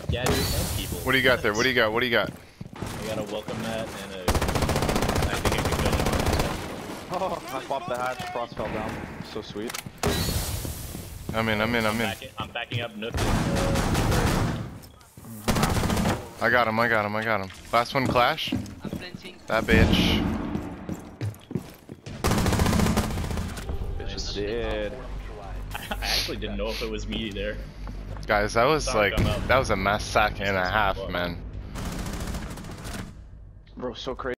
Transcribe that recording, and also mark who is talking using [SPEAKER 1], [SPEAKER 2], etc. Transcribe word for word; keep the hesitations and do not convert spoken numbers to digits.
[SPEAKER 1] Yeah, dude, and people.
[SPEAKER 2] What do you got there? What do you got? What do you got?
[SPEAKER 1] I got a welcome mat and a. I think a concussion.
[SPEAKER 3] Oh, I popped the hatch, Frost fell down. So sweet.
[SPEAKER 2] I'm in, I'm in, I'm in.
[SPEAKER 1] Backing, I'm backing up Nook. Uh,
[SPEAKER 2] I got him, I got him, I got him. Last one, Clash.
[SPEAKER 4] I'm flinching.
[SPEAKER 2] That bitch.
[SPEAKER 3] Bitch is dead.
[SPEAKER 1] I actually didn't know if it was me there.
[SPEAKER 2] Guys, that was
[SPEAKER 1] Sorry,
[SPEAKER 2] like,
[SPEAKER 1] I'm up.
[SPEAKER 2] that was a massacre and a half, man.
[SPEAKER 3] Bro, so crazy.